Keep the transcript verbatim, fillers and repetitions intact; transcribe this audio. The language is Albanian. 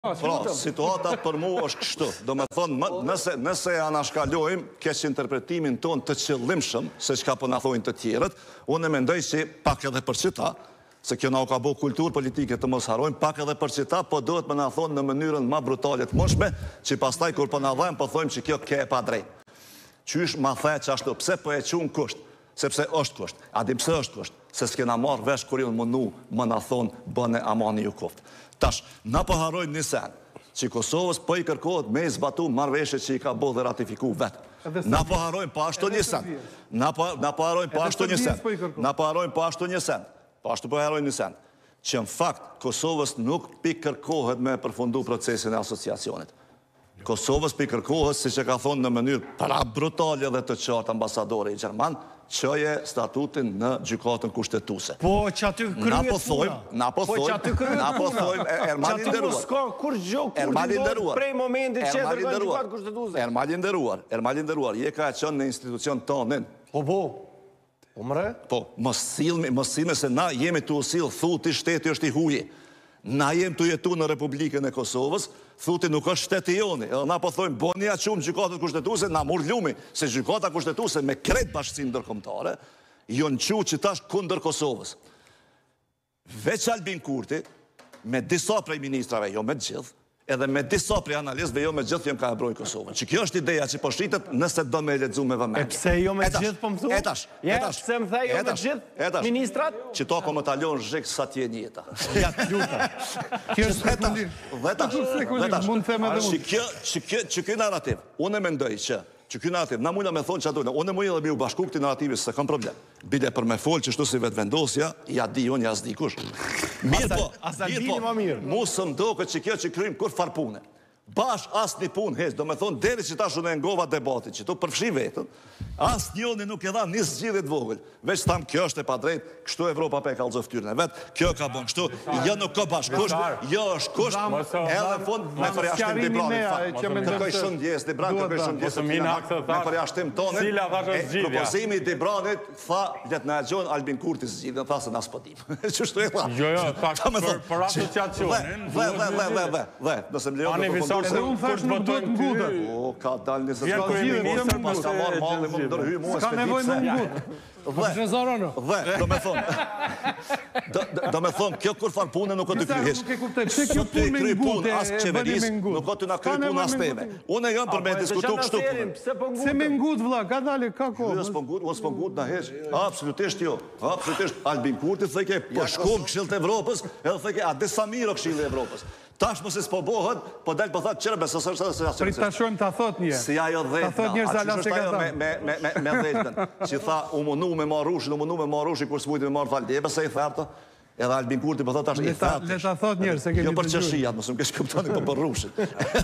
Pra, situata për mu është kështu. Do me thonë, nëse, nëse anashkalojmë keq interpretimin ton të qëllimshëm, se çka po na thojnë të tjerët, unë e mendoj si pak edhe për qita, se kjo na u ka bo kulturë politike të mos harojmë, pak edhe për qita, po dohet me na thonë në mënyrën ma brutale të mëshme, që pastaj kur po na dhajmë, po thojmë që kjo ke e pa drejt. Qysh ma the që ashtu, pse po e qunë kusht? Sepse është kusht. A di pse është kusht? Se s'kena marrë vesh kur ilë mënu më na thonë bëne amani ju kuft. Tash, na po harojmë një sen, që Kosovës po i kërkohet me i zbatu marrëveshje që i ka bo dhe ratifiku vetë. Na po harojmë pa ashtu një sen. Na po harojmë pa ashtu një sen. Na po harojmë pa ashtu një sen. Pa ashtu po harojmë një sen. Që në fakt, Kosovës nuk pi kërkohet me përfundu procesin e asociacionit. Kosovës pi kërkohet, si që ka thonë në mënyrë pra brutale dhe të qartë ambasadori i Gjerman, qëje statutin në gjykatën kushtetuse. Po, që aty kryet puna. Na po thojmë, na po thojmë, Ermali nderuar. Që aty s'ka kur gjë, kur gjë, prej momentit që e dërgojnë gjykatë kushtetuse. Ermali nderuar, Ermali nderuar, je ka e qënë në institucion tonin. Po, po. Po, mre? Po, mos silme se na jemi të usil, thuti shteti është i huji. Na jem të jetu në Republikën e Kosovës, thuti nuk është shteti joni. Edhe na po thojmë, bo një qumë gjykatët kushtetuse, na mur ljumi, se gjykata kushtetuse me kret bashkësim ndërkombëtare, jo në qu që tash kundër Kosovës. Veç Albin Kurti, me disa prej ministrave, jo me gjithë, edhe me disa prej analistëve, jo me gjithë jem ka e broj Kosovën. Që kjo është ideja që po shqitet nëse do me ledzu me vëmendje. E pse jo me gjithë po më thu? Etash, etash. Pse më the jo me gjithë ministrat? Që to ko më talon zhek sa tje njeta. Ja të luta. Kjo është spekulim. Vetash, që kjo narrativ, unë e mendoj që që kjo narrativ, na mujna me thonë që ato, unë e mujna dhe mi u bashku këti narrativi, se kam problem. Bide për me folë që shtu si vetë vendosja, ja di, unë ja s'di kush. Mirë po, mirë po, mu së mdo këtë që kjo që krymë kur farpune. Bash asë një punë hez, do me thonë, deri që ta shu në ngova debatit, që tu përfshi vetën, asë njoni nuk e dha një zgjidhjet vogël. Veç tam, kjo është e pa drejt, kështu Evropa pe ka lëzë ftyrën e vetë, kjo ka bon kështu, jo nuk ka bash kusht, jo është kusht, edhe në fund me përjashtim Dibranit fakt. Kërkoj shëndjes, Dibran kërkoj shëndjes, me përjashtim tonin, propozimi Dibranit, tha, letë në e gjonë Albin Kurti zgjidhjen, tha se nas pëtim. Qështu e tha? Jo, jo, për asociacionin. Dhe, dhe, dhe, dhe, dhe, nëse më lejon Edhe unë thash nuk duhet ngutët. O, ka dalë një Vjen kryeministër pas ka marrë malli më ndërhy mua s'ka nevojë më ngutë. Dhe, dhe, do me thonë, do me thonë, kjo kur farë punë nuk o të kryhesh. Nuk e kuptoj, pse kjo punë me ngutë, as qeveris, nuk o të nga kry punë as teme. Unë e jam për me diskutu kështu punë. Se me ngutë, vla, ka dali, ka kohë. Unë s'po ngutë, unë s'po ngutë në heq. Absolutisht jo. Absolutisht, Albin Kurti thëjke, po shkum këshill të Evropës, edhe thëjke, a disa miro këshill të Evropës. Tash mëse s'po bohët, po delë po thëtë qërë, besë së është së Pri ta shojmë ta thot një. Si ajo dhejtëna. Ta thot njërë zala se ka ta. Me dhejtën. Që tha, u mënu me marrushin, u mënu me marrushin, kur s'mujti me marrë falë. Ebe se i thertë, edhe Albin Kurti po thëtë ashtë i thertë. Le ta thot njërë se kemi të gjurë. Jo për qëshijat, mësë më kesh këptoni, po për rushin.